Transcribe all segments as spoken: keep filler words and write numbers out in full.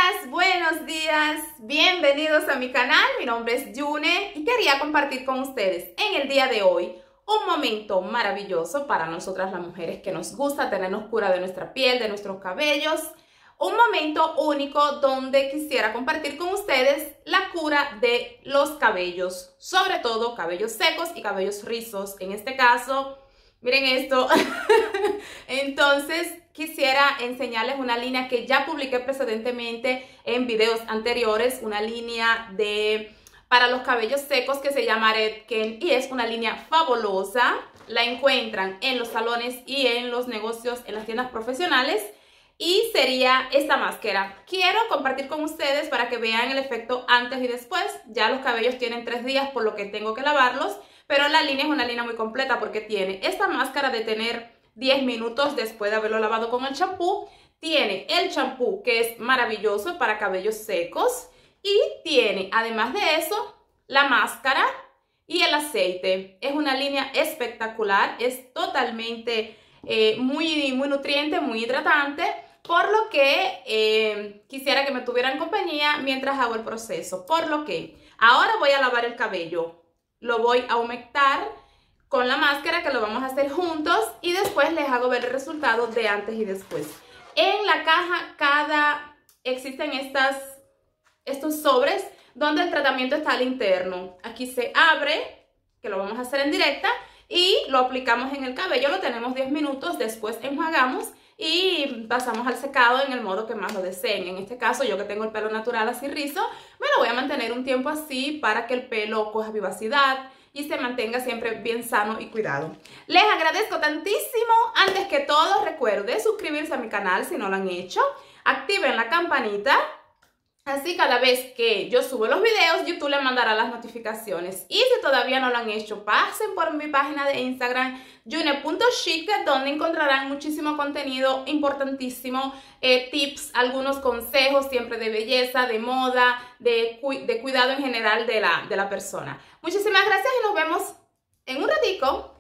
días, buenos días, bienvenidos a mi canal. Mi nombre es Yune y quería compartir con ustedes en el día de hoy un momento maravilloso para nosotras las mujeres que nos gusta tenernos cura de nuestra piel, de nuestros cabellos. Un momento único donde quisiera compartir con ustedes la cura de los cabellos, sobre todo cabellos secos y cabellos rizos. En este caso, miren esto. Entonces, quisiera enseñarles una línea que ya publiqué precedentemente en videos anteriores, una línea de para los cabellos secos que se llama Redken y es una línea fabulosa. La encuentran en los salones y en los negocios, en las tiendas profesionales. Y sería esta máscara. Quiero compartir con ustedes para que vean el efecto antes y después. Ya los cabellos tienen tres días por lo que tengo que lavarlos, pero la línea es una línea muy completa porque tiene esta máscara de tener diez minutos después de haberlo lavado con el champú. Tiene el champú que es maravilloso para cabellos secos y tiene además de eso la máscara y el aceite. Es una línea espectacular, es totalmente eh, muy, muy nutriente, muy hidratante. Por lo que eh, quisiera que me tuvieran compañía mientras hago el proceso. Por lo que ahora voy a lavar el cabello. Lo voy a humectar con la máscara que lo vamos a hacer juntos. Y después les hago ver el resultado de antes y después. En la caja cada existen estas, estos sobres donde el tratamiento está al interno. Aquí se abre, que lo vamos a hacer en directa. Y lo aplicamos en el cabello. Lo tenemos diez minutos. Después enjuagamos. Y pasamos al secado en el modo que más lo deseen. En este caso, yo que tengo el pelo natural así rizo, me lo voy a mantener un tiempo así para que el pelo coja vivacidad y se mantenga siempre bien sano y cuidado. Les agradezco tantísimo. Antes que todo, recuerden suscribirse a mi canal si no lo han hecho. Activen la campanita. Así cada vez que yo subo los videos, YouTube le mandará las notificaciones. Y si todavía no lo han hecho, pasen por mi página de Instagram, yune punto chic, donde encontrarán muchísimo contenido importantísimo, eh, tips, algunos consejos siempre de belleza, de moda, de, cu de cuidado en general de la, de la persona. Muchísimas gracias y nos vemos en un ratico.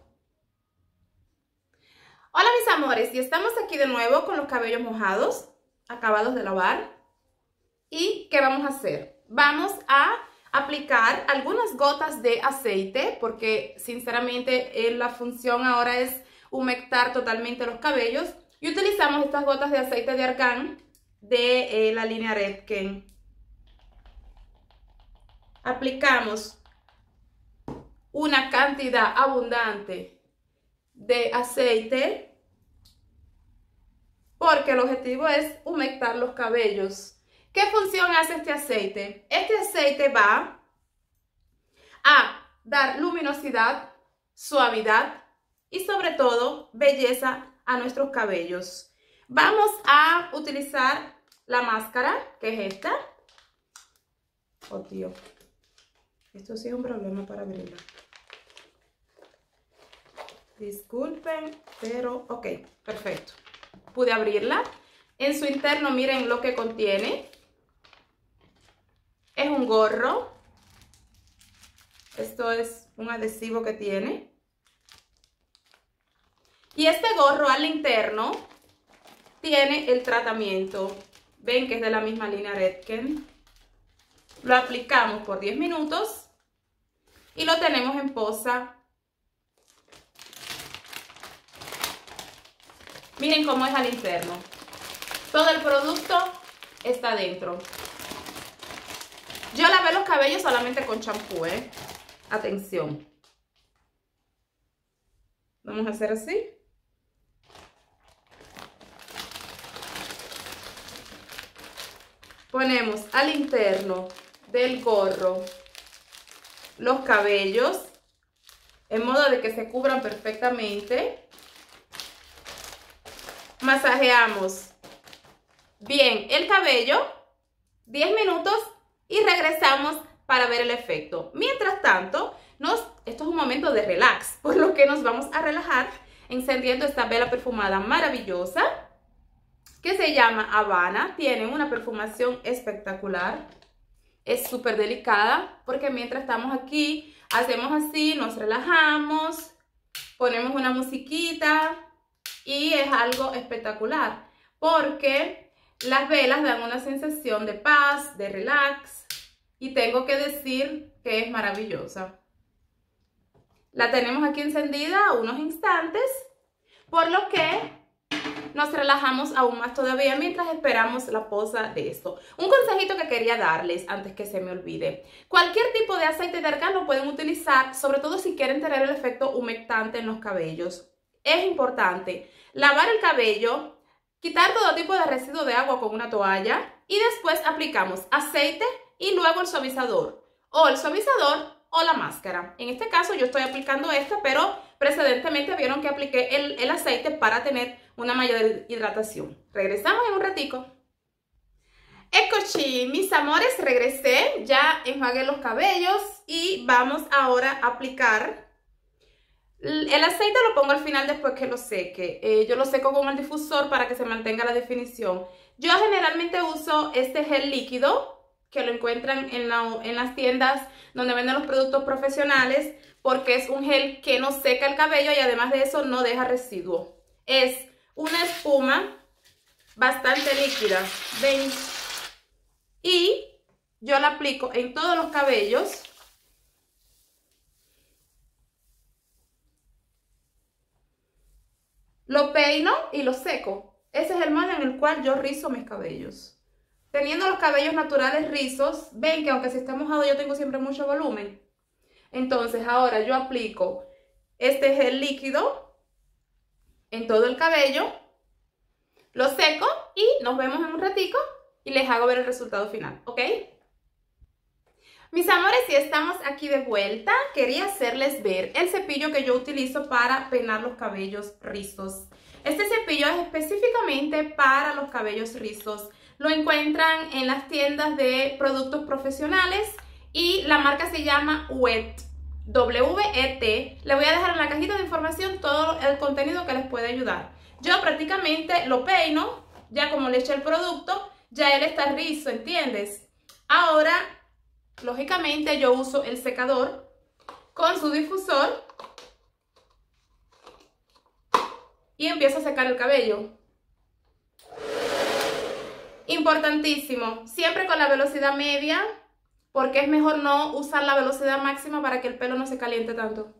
Hola mis amores, y estamos aquí de nuevo con los cabellos mojados, acabados de lavar. ¿Y qué vamos a hacer? Vamos a aplicar algunas gotas de aceite porque sinceramente eh, la función ahora es humectar totalmente los cabellos y utilizamos estas gotas de aceite de argán de eh, la línea Redken. Aplicamos una cantidad abundante de aceite porque el objetivo es humectar los cabellos. ¿Qué función hace este aceite? Este aceite va a dar luminosidad, suavidad y sobre todo belleza a nuestros cabellos. Vamos a utilizar la máscara, que es esta. Oh, tío. Esto sí es un problema para abrirla. Disculpen, pero ok, perfecto. Pude abrirla. En su interno miren lo que contiene. Es un gorro. Esto es un adhesivo que tiene. Y este gorro al interno tiene el tratamiento. Ven que es de la misma línea Redken. Lo aplicamos por diez minutos. Y lo tenemos en posa. Miren cómo es al interno. Todo el producto está dentro. Yo lavé los cabellos solamente con champú, ¿eh? Atención. Vamos a hacer así. Ponemos al interno del gorro los cabellos en modo de que se cubran perfectamente. Masajeamos bien el cabello, diez minutos y regresamos para ver el efecto. Mientras tanto, nos, esto es un momento de relax, por lo que nos vamos a relajar encendiendo esta vela perfumada maravillosa que se llama Habana. Tiene una perfumación espectacular, es súper delicada porque mientras estamos aquí, hacemos así, nos relajamos, ponemos una musiquita y es algo espectacular porque las velas dan una sensación de paz, de relax, y tengo que decir que es maravillosa. La tenemos aquí encendida unos instantes, por lo que nos relajamos aún más todavía mientras esperamos la posa de esto. Un consejito que quería darles antes que se me olvide. Cualquier tipo de aceite de argán lo pueden utilizar, sobre todo si quieren tener el efecto humectante en los cabellos. Es importante lavar el cabello, quitar todo tipo de residuo de agua con una toalla y después aplicamos aceite y luego el suavizador. O el suavizador o la máscara. En este caso yo estoy aplicando esta, pero precedentemente vieron que apliqué el, el aceite para tener una mayor hidratación. Regresamos en un ratico. Eccoci, mis amores, regresé, ya enjuagué los cabellos y vamos ahora a aplicar. El aceite lo pongo al final después que lo seque. Eh, yo lo seco con el difusor para que se mantenga la definición. Yo generalmente uso este gel líquido, que lo encuentran en, la, en las tiendas donde venden los productos profesionales, porque es un gel que no seca el cabello y además de eso no deja residuo. Es una espuma bastante líquida, ¿ven? Y yo la aplico en todos los cabellos. Lo peino y lo seco. Ese es el modo en el cual yo rizo mis cabellos. Teniendo los cabellos naturales rizos, ven que aunque si está mojado yo tengo siempre mucho volumen. Entonces ahora yo aplico este gel líquido en todo el cabello, lo seco y nos vemos en un ratico y les hago ver el resultado final, ¿ok? Mis amores, si estamos aquí de vuelta, quería hacerles ver el cepillo que yo utilizo para peinar los cabellos rizos. Este cepillo es específicamente para los cabellos rizos. Lo encuentran en las tiendas de productos profesionales y la marca se llama Wet, W E T. Le voy a dejar en la cajita de información todo el contenido que les puede ayudar. Yo prácticamente lo peino, ya como le eché el producto, ya él está rizo, ¿entiendes? Ahora, lógicamente yo uso el secador con su difusor y empiezo a secar el cabello. Importantísimo, siempre con la velocidad media, porque es mejor no usar la velocidad máxima para que el pelo no se caliente tanto.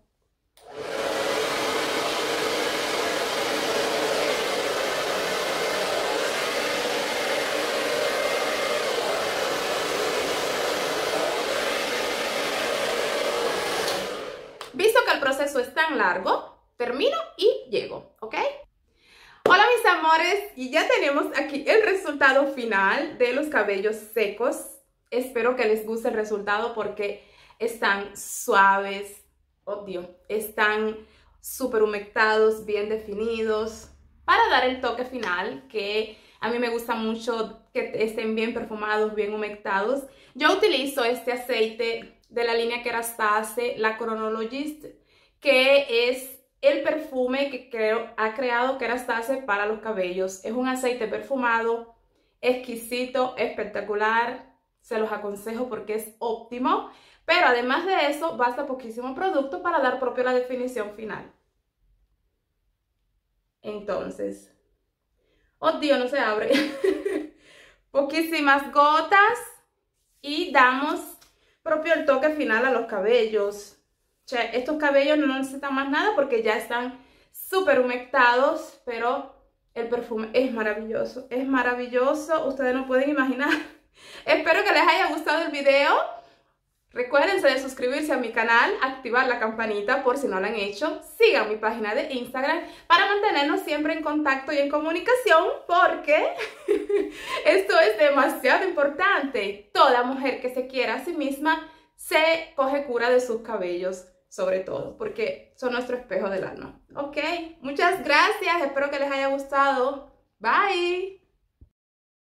Visto que el proceso es tan largo, termino y llego, ¿ok? Hola mis amores, y ya tenemos aquí el resultado final de los cabellos secos. Espero que les guste el resultado porque están suaves, obvio, están súper humectados, bien definidos, para dar el toque final, que a mí me gusta mucho que estén bien perfumados, bien humectados. Yo utilizo este aceite de la línea Kerastase, la Chronologist, que es el perfume que creo, ha creado Kerastase para los cabellos. Es un aceite perfumado, exquisito, espectacular. Se los aconsejo porque es óptimo. Pero además de eso, basta poquísimo producto para dar propio la definición final. Entonces, oh Dios, no se abre. Poquísimas gotas y damos propio el toque final a los cabellos. O sea, estos cabellos no necesitan más nada porque ya están súper humectados, pero el perfume es maravilloso, es maravilloso, ustedes no pueden imaginar. Espero que les haya gustado el video. Recuérdense de suscribirse a mi canal, activar la campanita por si no lo han hecho. Sigan mi página de Instagram para mantenernos siempre en contacto y en comunicación, porque esto es demasiado importante. Toda mujer que se quiera a sí misma se coge cura de sus cabellos, sobre todo, porque son nuestro espejo del alma. Ok, muchas gracias, espero que les haya gustado. Bye.